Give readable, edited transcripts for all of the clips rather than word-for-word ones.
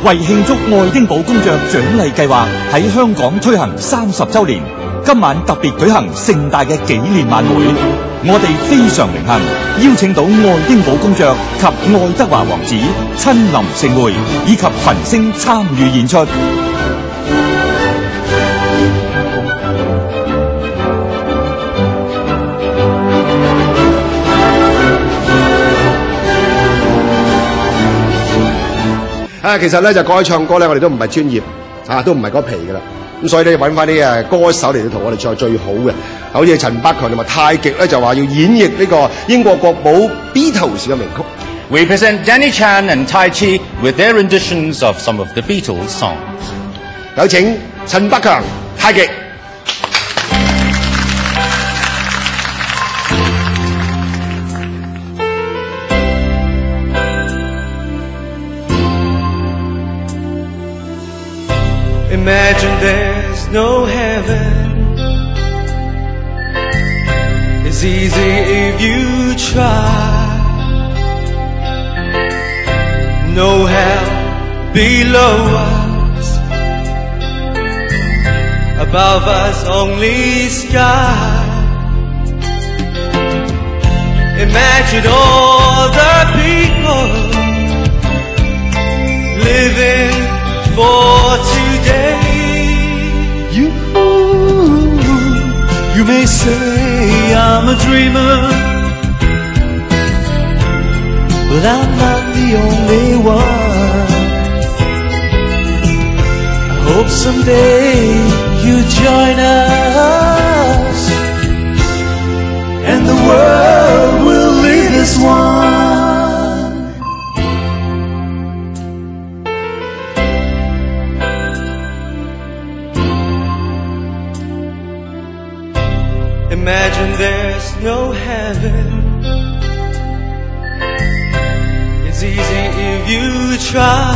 為慶祝愛丁堡公爵獎勵計劃喺香港推行30週年，今晚特別舉行盛大嘅紀念晚會。我哋非常榮幸邀請到愛丁堡公爵及愛德華王子親臨盛會，以及群星參與演出。 其實咧就講起唱歌咧，我哋都唔係專業，都唔係嗰皮噶啦。咁所以咧揾翻啲歌手嚟到同我哋唱最好嘅，好似陳百強同埋太極咧就話要演繹呢個英國國寶 Beatles 嘅名曲。 We present Danny Chan and Tai Chi with their renditions of some of the Beatles songs. 有請陳百強、太極。 Imagine there's no heaven. It's easy if you try. No hell below us. Above us only sky. Imagine all the people living for today. You may say I'm a dreamer, but I'm not the only one. I hope someday you join us, and the world will live as one. Imagine there's no heaven. It's easy if you try.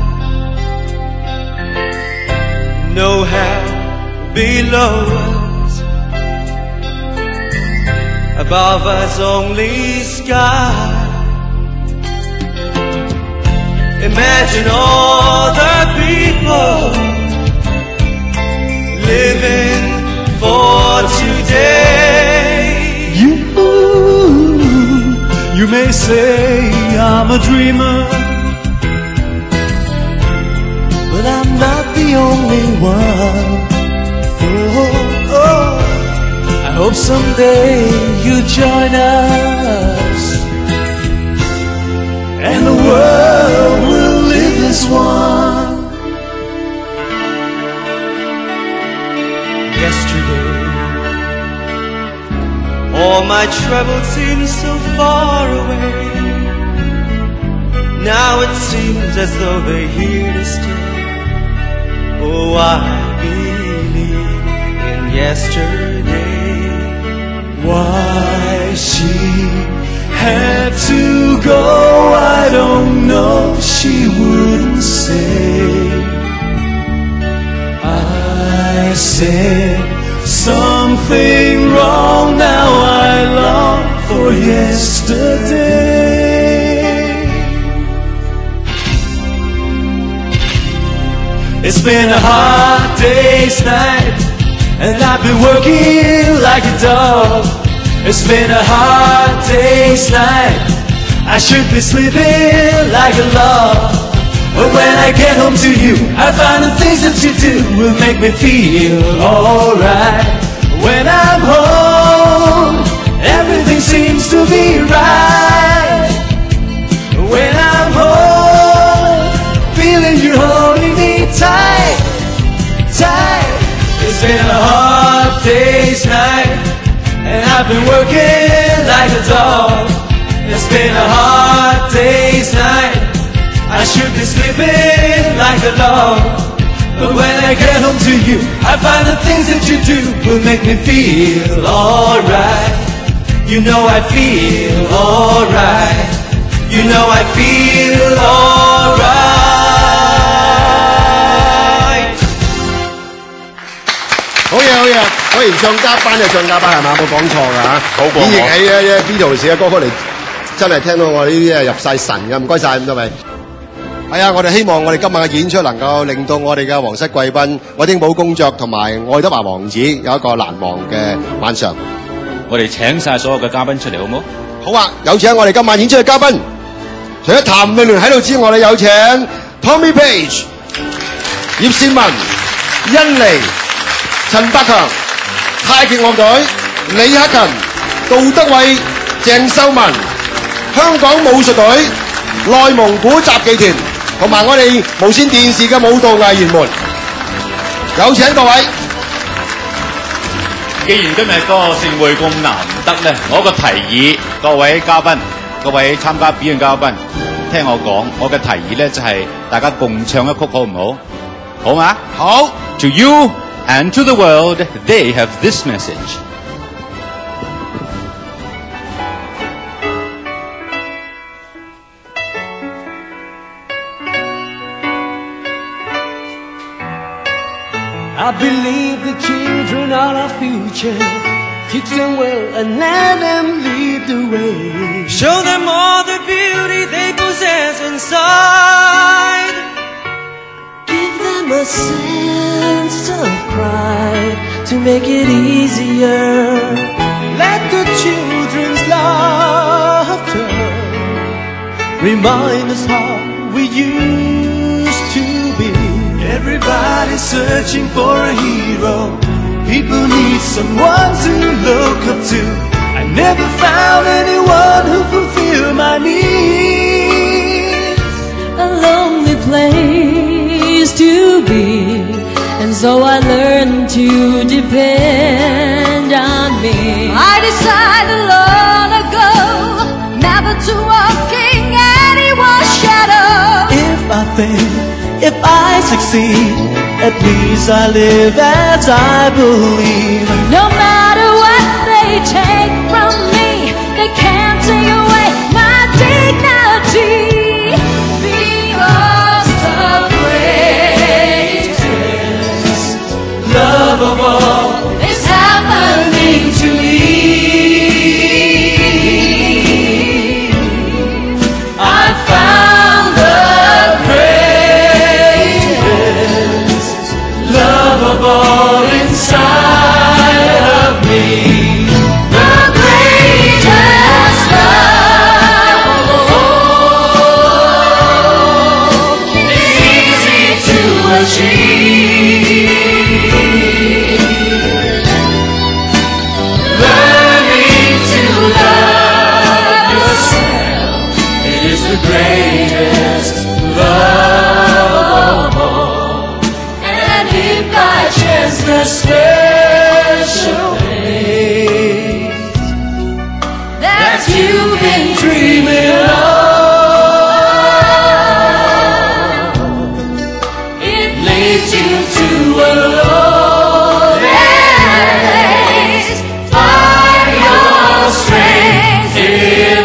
No hell below us. Above us only sky. Imagine all the people living for today. You may say I'm a dreamer, but I'm not the only one. I hope someday you join us, and the world will live as one. Yesterday, all my troubles seem so far away. Now it seems as though they're here to stay. Oh, I believe in yesterday. Why she had to go, I don't know, she wouldn't say. I said something wrong, now I long for yesterday. It's been a hard day's night, and I've been working like a dog. It's been a hard day's night, I should be sleeping like a log. But when I get home to you, I find the things that you do will make me feel alright. When I'm home, everything seems to be right. When I'm home, feeling you holding me tight, tight. It's been a hard day's night, and I've been working like a dog. It's been a hard day's night, I should be sleeping like a log. But when I get home to you, I find the things that you do will make me feel alright. You know I feel alright. You know I feel alright. 好嘢好嘢，果然唱家班就唱家班係嘛，冇講錯㗎嚇。 好過我。 演繹起呢 Beatles 嘅歌曲嚟，真係聽到我呢啲入晒神㗎，唔該晒咁多位。 係啊，我哋希望我哋今晚嘅演出能夠令到我哋嘅皇室貴賓愛丁堡公爵同埋愛德華王子有一個難忘嘅晚上。 我哋請晒所有嘅嘉賓出嚟，好唔好？ 好啊，有請我哋今晚演出嘅嘉賓。除咗譚詠麟喺度之外，我哋有請 Tommy Page、葉倩文、甄妮、陳百強、太極樂隊、李克勤、杜德偉、鄭秀文、香港武術隊、內蒙古雜技團，同埋我哋無線電視嘅舞蹈藝員們，有請各位。 既然今日個盛會咁難得咧，我個提議，各位嘉賓、各位參加表演嘉賓，聽我講，我嘅提議咧就係大家共唱一曲，好唔好？好嗎？ 好。 To you and to the world, they have this message. I believe the children are our future. Teach them well and let them lead the way. Show them all the beauty they possess inside. Give them a sense of pride to make it easier. Let the children's laughter remind us how we used to be. Everybody's searching for a hero. People need someone to look up to. I never found anyone who fulfilled my needs. A lonely place to be, and so I learned to depend on me. I decided long ago never to walk in anyone's shadow. If I fail, if I succeed, at least I live as I believe. No matter what they take from me, they can't take away my dignity. Because the greatest Love of all is happening to me. I found the greatest love of all inside of me. The greatest love of all is easy to achieve. Learning to love yourself, it is the greatest love of all. And if by chance The special place that you've been dreaming of, it leads you to a lonely place. Find your strength in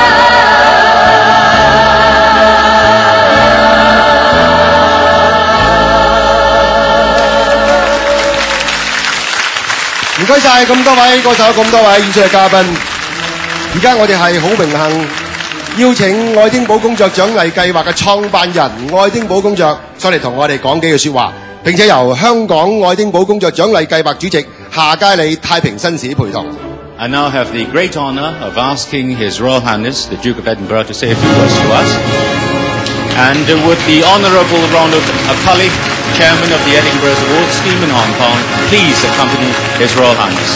唔該晒咁多位歌手，咁多位演出嘅嘉賓。而家我哋係好榮幸邀請愛丁堡公爵獎勵計劃嘅創辦人愛丁堡公爵上嚟同我哋講幾句説話，並且由香港愛丁堡公爵獎勵計劃主席夏佳理太平紳士陪同。 I now have the great honor of asking His Royal Highness, the Duke of Edinburgh, to say a few words to us. And would the Honourable Ronald Acully, Chairman of the Edinburgh Awards Scheme in Hong Kong, please accompany His Royal Highness.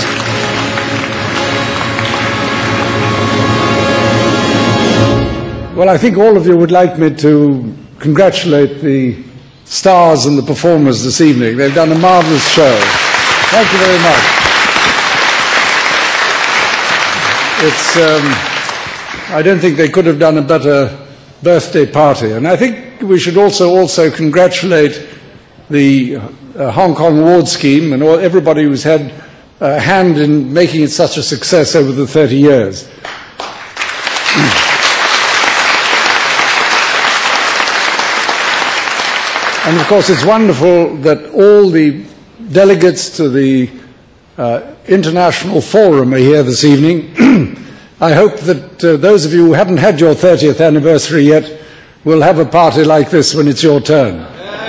Well, I think all of you would like me to congratulate the stars and the performers this evening. They've done a marvellous show. Thank you very much. I don't think they could have done a better birthday party. And I think we should also congratulate the Hong Kong Award Scheme and everybody who's had a hand in making it such a success over the 30 years. And of course, it's wonderful that all the delegates to the International Forum are here this evening. I hope that those of you who haven't had your 30th anniversary yet will have a party like this when it's your turn.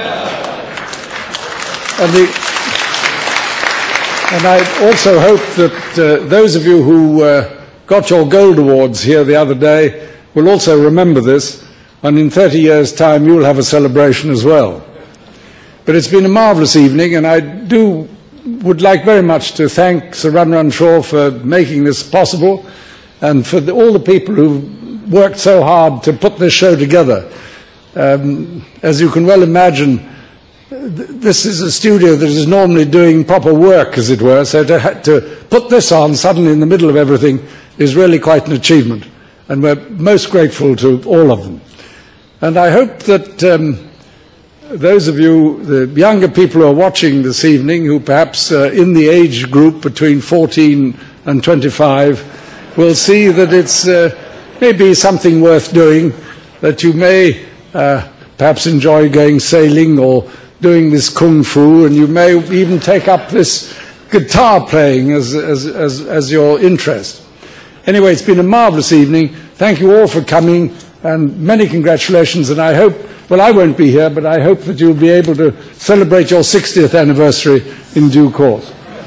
And I also hope that those of you who got your gold awards here the other day will also remember this, and in 30 years' time you will have a celebration as well. But it's been a marvellous evening, and I would like very much to thank Sir Run Run Shaw for making this possible, and for all the people who worked so hard to put this show together. As you can well imagine, this is a studio that is normally doing proper work, as it were, so to put this on suddenly in the middle of everything is really quite an achievement, and we're most grateful to all of them. And I hope that those of you, the younger people who are watching this evening, who perhaps are in the age group between 14 and 25, will see that it's maybe something worth doing, that you may perhaps enjoy going sailing or doing this kung fu, and you may even take up this guitar playing as your interest. Anyway, it's been a marvellous evening. Thank you all for coming, and many congratulations, and I hope, well, I won't be here, but I hope that you'll be able to celebrate your 60th anniversary in due course.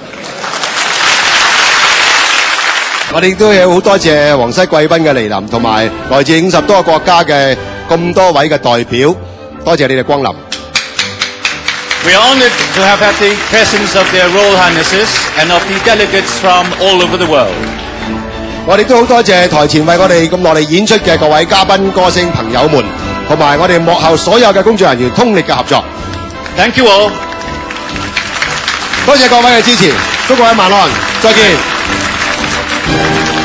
我哋亦都有好多謝皇室貴賓嘅嚟臨，同埋來自50多個國家嘅咁多位嘅代表，多謝你哋光臨。 We are honoured to have had the presence of their Royal Highnesses and of the delegates from all over the world. 我哋都好多謝台前為我哋咁落嚟演出嘅各位嘉賓、歌星朋友們，同埋我哋幕後所有嘅工作人員通力嘅合作。 Thank you all. 多謝各位嘅支持，祝各位晚安，再見。